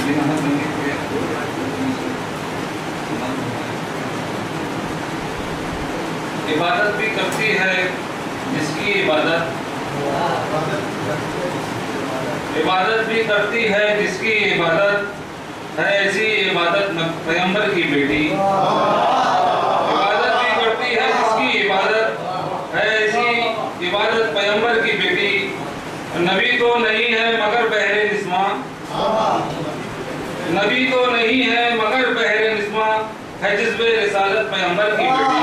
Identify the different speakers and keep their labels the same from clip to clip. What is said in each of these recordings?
Speaker 1: इबादत भी करती है जिसकी इबादत भी करती है जिसकी इबादत है ऐसी इबादत पैगंबर की बेटी। इबादत भी करती है जिसकी इबादत है ऐसी इबादत पैगंबर की बेटी। नबी तो नहीं है मगर बहरे निस्मा, नबी तो नहीं है मगर बहरे निस्मा है जिस्बे रिसालत पैगंबर की बेटी।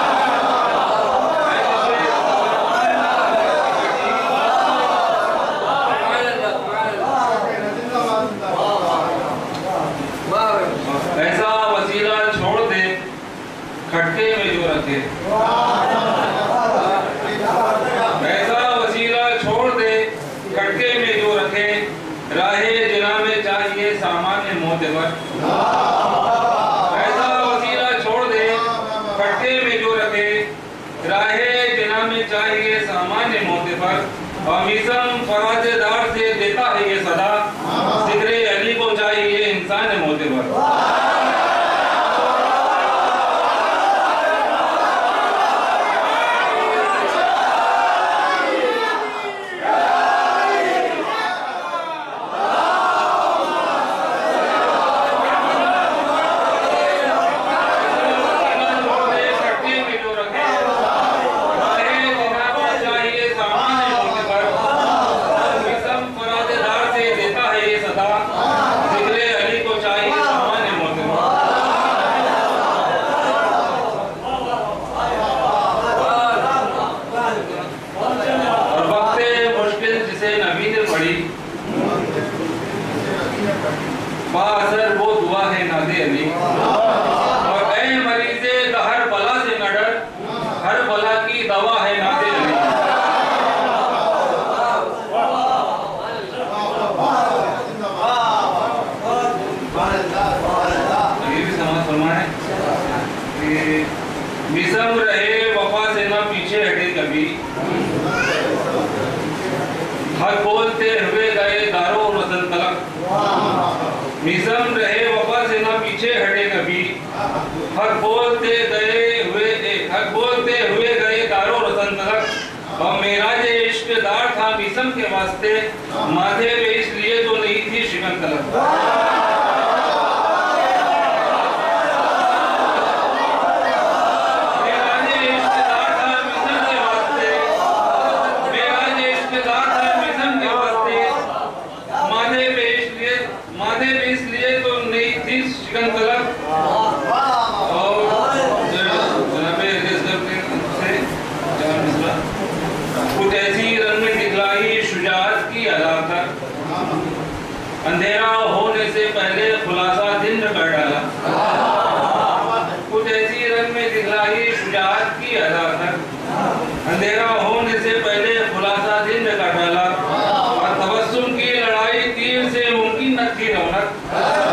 Speaker 1: ऐसा वसीला छोड़ दे खटके में जो रखे, ऐसा वसीला छोड़ दे खटके में जो रखे, राहे जिना में चाहिए सामान्य मोतबर। ऐसा वसीला छोड़ दे खटके में जो रखे, राहे जिना में चाहिए सामान्य मोतबर। और मिसम फराजेदार से देता है ये सदा, जिक्रे अली को चाहिए इंसान मोतबर। बाअसर वो दुआ है नाज़े अली, और ऐ मरीज़े हर बला से न डर, हर बला की दवा है नाज़े अली। ये भी समाज फरमाए कि मिसम रहे वफा से न पीछे हटे कभी, हक बोलते हुए गए दारो वतन तलक। मिसम रहे वफा से ना पीछे हटे कभी, हक बोलते हुए गए दारो रतन तलक। और मेराज इश्क़दार था मिसम के वास्ते, माथे पे इसलिए तो नहीं थी शिकन तलक। अंधेरा होने से पहले खुलासा दिन कर डाला, कुछ ऐसी रंग में दिखलाई शुजाअत की अदा कर। अंधेरा होने से पहले खुलासा दिन कर डाला, और तबस्सुम की लड़ाई तीर से मुमकिन न थी रौनक।